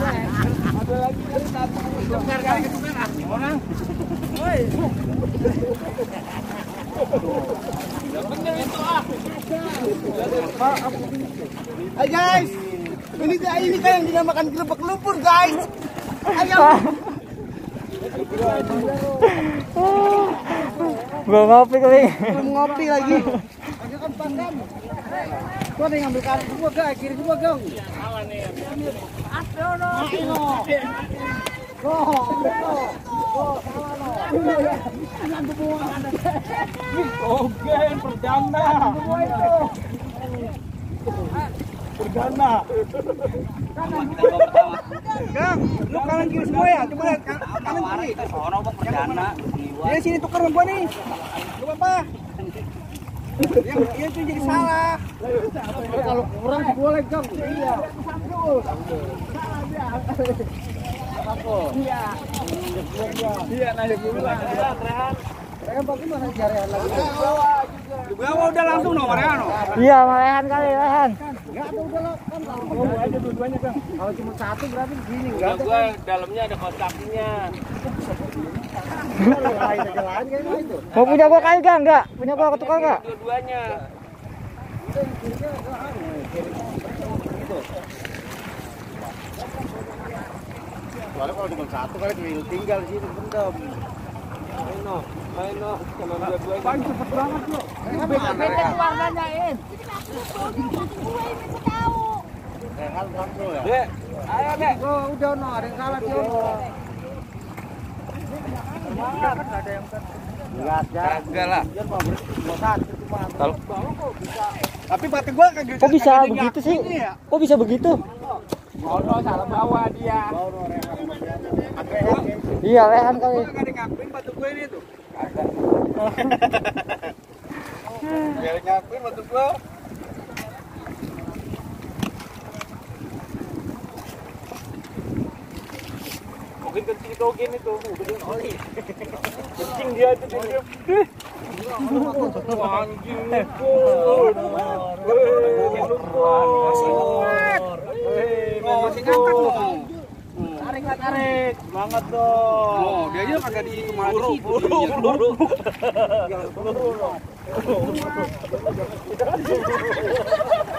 Ada lagi dari satu. Tukar kali tukar orang. Woi. Dapatnya itu Hai guys. Ini kan yang dinamakan gerebek lumpur guys. Ayo. Gua ngopi kali. Ngopi lagi. Lagi kan pandang. Gua nih ngambil kartu gua guys, kiri gua gang. Awan nih. Adono. Oke, perdana. Perdana. Gang, lu kanan kiri semua ya? Coba lihat kanan kiri. Sono bang perdana. Ya sini tukar sama gua nih. Lu apa? Yang itu jadi salah. Kalau kurang boleh gang. Iya. Apa? Iya. Iya, nanya dulu lah. Rehan pakai mana jarehan lagi? Juga udah langsung nomornya no. Iya, Rehan kali, Rehan. Enggak ada udah kan langsung aja dua-duanya, Bang. Kalau cuma satu berarti begini enggak ada. Gua dalamnya ada kotaknya. Mau punya gua kali enggak? Enggak. Punya gua ketukar enggak? Dua-duanya. Soalnya kalau cuma satu kali tinggal di situ pendem. Ayo, sama dua-duanya. Paling cepet banget lo. Beda warnanya, In. Rehan bro ya. Dek, ayo dek. Udah no, ada yang kalah dia. Semangat, enggak ada yang lihat ya. Kagak lah. Dia mau satu cuma. Kalau Tapi batin gua kagak. Kok bisa begitu sih? Kok bisa begitu? Oh, salah bawa dia. Iya, Rehan kali. Gua enggak ngakuin batu gua ini tuh. Biar ngakuin batu gua. mungkin kencing togen itu, gedung oli. Kencing dia itu dia. Anjing lumpur. Masih ngangkat dong. Tarik, semangat dong. Oh, dia aja kagak di malah di situ. Buru.